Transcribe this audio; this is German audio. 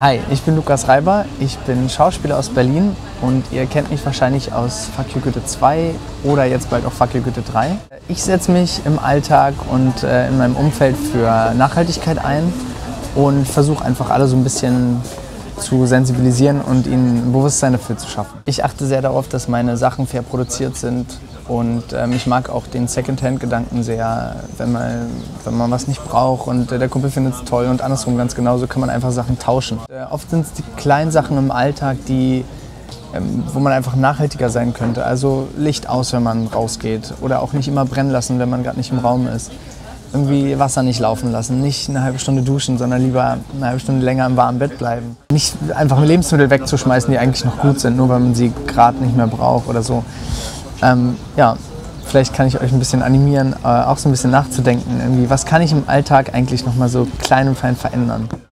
Hi, ich bin Lukas Reiber, ich bin Schauspieler aus Berlin und ihr kennt mich wahrscheinlich aus Fuck You Goethe 2 oder jetzt bald auch Fuck You Goethe 3. Ich setze mich im Alltag und in meinem Umfeld für Nachhaltigkeit ein und versuche einfach alle so ein bisschen zu sensibilisieren und ihnen ein Bewusstsein dafür zu schaffen. Ich achte sehr darauf, dass meine Sachen fair produziert sind und ich mag auch den Secondhand-Gedanken sehr, wenn man was nicht braucht und der Kumpel findet es toll und andersrum ganz genauso kann man einfach Sachen tauschen. Oft sind es die kleinen Sachen im Alltag, wo man einfach nachhaltiger sein könnte. Also Licht aus, wenn man rausgeht oder auch nicht immer brennen lassen, wenn man gerade nicht im Raum ist. Irgendwie Wasser nicht laufen lassen, nicht eine halbe Stunde duschen, sondern lieber eine halbe Stunde länger im warmen Bett bleiben. Nicht einfach Lebensmittel wegzuschmeißen, die eigentlich noch gut sind, nur weil man sie gerade nicht mehr braucht oder so. Ja, vielleicht kann ich euch ein bisschen animieren, auch so ein bisschen nachzudenken. Irgendwie, was kann ich im Alltag eigentlich noch mal so klein und fein verändern?